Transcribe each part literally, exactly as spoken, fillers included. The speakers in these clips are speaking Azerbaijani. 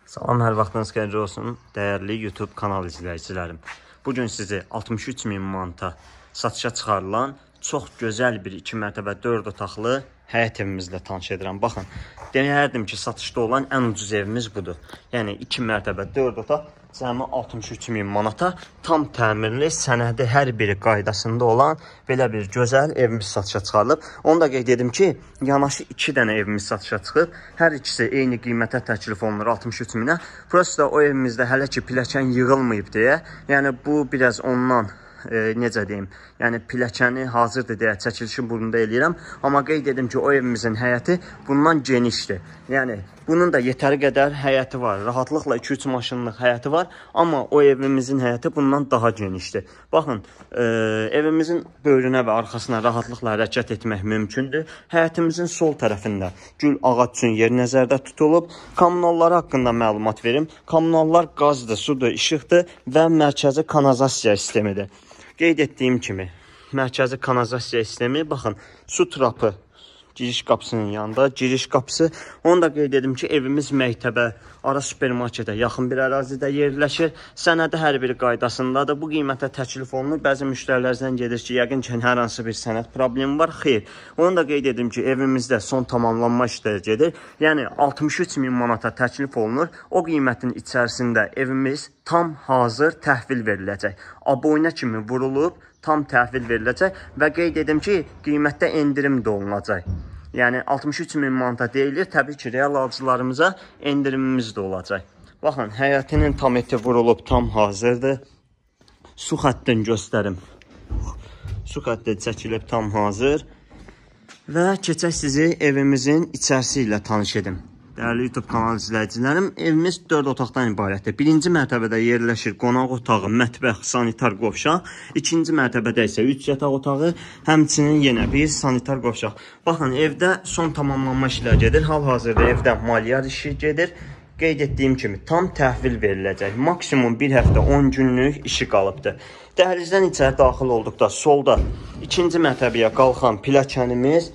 Salam, hər vaxtınız xeyirli olsun, dəyərli YouTube kanal izləyicilərim. Bugün sizi altmış üç min manata satışa çıxarılan çox gözəl bir iki mərtəbə dörd otaqlı həyət evimizlə tanış edirəm. Baxın, deyərdim ki, satışda olan ən ucuz evimiz budur. Yəni iki mərtəbə dörd otaq cəmi altmış üç min manata tam təmirli, sənədi hər biri qaydasında olan belə bir gözəl evimiz satışa çıxarılıb. Onu da qeyd edim ki, yanaşı iki dənə evimiz satışa çıxıb. Hər ikisi eyni qiymətə təklif olunur altmış üç minə. Prosta o evimizdə hələ ki pilləkən yığılmayıb deyə. Yəni bu biraz ondan E, necə deyim, yəni pilləkəni hazırdır deyə çəkilişi burada eləyirəm. Amma qeyd edim ki, o evimizin həyəti bundan genişdir. Yəni bunun da yetəri qədər həyəti var. Rahatlıqla iki üç maşınlıq həyəti var. Amma o evimizin həyəti bundan daha genişdir. Baxın, e, evimizin böyrünə və arxasına rahatlıqla hərəkət etmək mümkündür. Həyətimizin sol tərəfində gül ağac üçün yer nəzərdə tutulub. Kommunalları haqqında məlumat verim. Kommunallar qazdır, sudur, işıqdır və mərkəzi kanalizasiya sistemidir. Qeyd etdiyim kimi, mərkəzi kanalizasiya sistemi, baxın, su trapı giriş qapısının yanında, giriş qapısı. Onu da qeyd edim ki, evimiz məktəbə, ara supermarketə yaxın bir ərazidə yerləşir. Sənədi hər bir qaydasındadır. Bu qiymətə təklif olunur. Bəzi müştərilərdən gedir ki, yəqin ki, hər hansı bir sənəd problemi var. Xeyr. Onu da qeyd edim ki, evimizdə son tamamlanma işləri gedir. Yəni altmış üç min manata təklif olunur. O qiymətin içərisində evimiz tam hazır təhvil veriləcək. Aboyna kimi vurulub, tam təhvil veriləcək və qeyd edim ki, qiymətdə endirim də olunacaq. Yəni altmış üç min manata deyilir, təbii ki, real alıcılarımıza endirimimiz də olacaq. Baxın, həyətinin tam eti vurulub, tam hazırdır. Su xəttini göstərim. Su xətti çəkilib, tam hazır. Və keçək sizi evimizin içərisi ilə tanış edim. Dəyərli YouTube kanal izləyicilərim, evimiz dörd otaqdan ibarətdir. Birinci mərtəbədə yerləşir qonaq otağı, mətbəx, sanitar qovşaq. İkinci mərtəbədə isə üç yataq otağı, həmçinin yenə bir sanitar qovşaq. Baxın, evdə son tamamlanma işləri gedir. Hal-hazırda evdə maliyar işi gedir. Qeyd etdiyim kimi, tam təhvil veriləcək. Maksimum bir həftə on günlük işi qalıbdır. Dəhlizdən içəri daxil olduqda solda ikinci mərtəbəyə qalxan pilləkənimiz,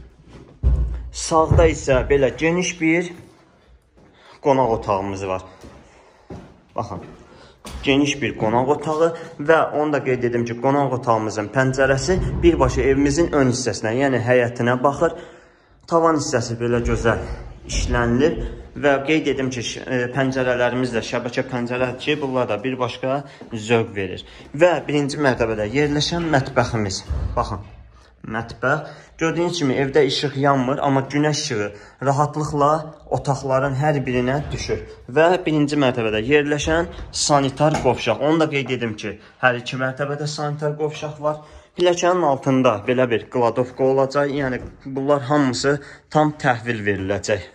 sağda isə belə geniş bir qonaq otağımız var. Baxın, geniş bir qonaq otağı və onu da qeyd edim ki, qonaq otağımızın pəncərəsi birbaşa evimizin ön hissəsinə, yəni həyətinə baxır. Tavan hissəsi belə gözəl işlənilir və qeyd edim ki, pəncərələrimiz də şəbəkə pəncərədir ki, bunlar da bir başqa zövq verir. Və birinci mərtəbədə yerləşən mətbəximiz. Baxın, mətbəx. Gördüyünüz kimi evdə işıq yanmır, amma günəş işığı rahatlıqla otaqların hər birinə düşür. Və birinci mərtəbədə yerləşən sanitar qovşaq. Onu da qeyd edim ki, hər iki mərtəbədə sanitar qovşaq var. Pilləkənin altında belə bir qladovka olacaq. Yəni bunlar hamısı tam təhvil veriləcək.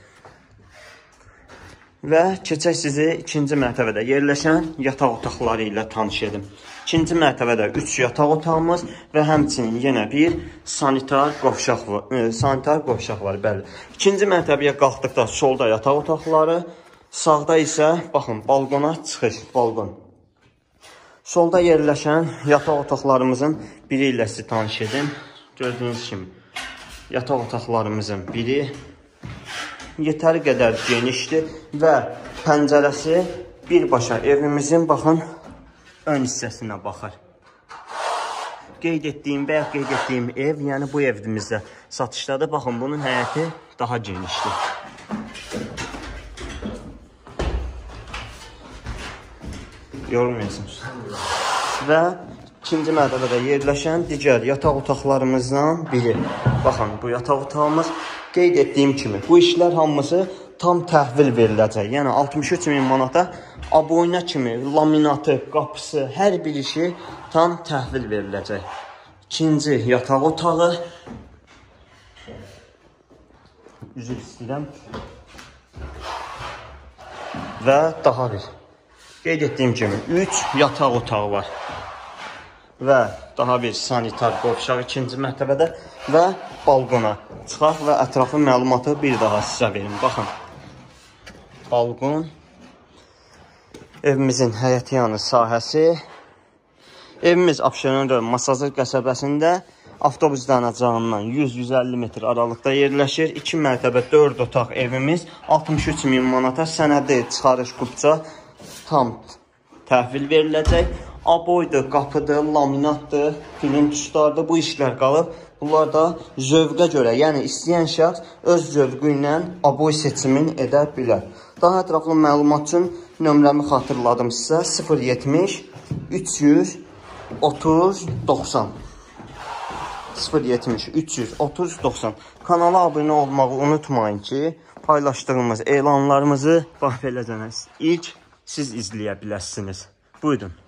Və keçək sizi ikinci mərtəbədə yerləşən yataq otaqları ilə tanış edim. İkinci mərtəbədə üç yataq otağımız və həmçinin yenə bir sanitar qovşaq var. E, sanitar qovşaq var, bəli. İkinci mərtəbəyə qalxdıqda solda yataq otaqları, sağda isə baxın balkona çıxış, balkon. Solda yerləşən yataq otaqlarımızın biri ilə sizi tanış edim. Gördüyünüz kimi yataq otaqlarımızın biri yetəri qədər genişdir və pəncərəsi birbaşa evimizin, baxın, ön hissəsinə baxır. Qeyd etdiyim və ya qeyd etdiyim ev, yəni bu evimizdə satışdadır. Baxın, bunun həyəti daha genişdir. Yorulmayasınız. Və ikinci mərtəbədə yerləşən digər yataq otaqlarımızdan biri. Baxın, bu yataq otağımız qeyd etdiyim kimi, bu işlər hamısı tam təhvil veriləcək. Yəni altmış üç min manata aboyna kimi, laminatı, qapısı, hər bir işi tam təhvil veriləcək. İkinci yataq otağı. Üzr istəyirəm. Və daha bir. Qeyd etdiyim kimi, üç yataq otağı var. Və daha bir sanitar qovşaq ikinci mərtəbədə və balkona çıxaq və ətrafı məlumatı bir daha sizə verim. Baxın. Balkon, evimizin həyəti yanı sahəsi. Evimiz Abşeron Masazır qəsəbəsində avtobus dayanacağından yüz yüz əlli metr aralıqda yerləşir. iki mərtəbə dörd otaq evimiz altmış üç min manata sənədi çıxarış qupça tam təhvil veriləcək. Aboydur, qapıdır, laminatdır, film tuşlardır. Bu işlər qalıb. Bunlar da zövqə görə, yəni istəyən şəxs öz zövqü ilə aboy seçimin edə bilər. Daha ətraflı məlumat üçün nömrəmi xatırladım sizə. sıfır yetmiş üç yüz otuz doxsan sıfır yetmiş üç yüz otuz doxsan. Kanala abunə olmağı unutmayın ki, paylaşdığımız elanlarımızı bax beləcə ilk siz izləyə biləsiniz. Buyurun.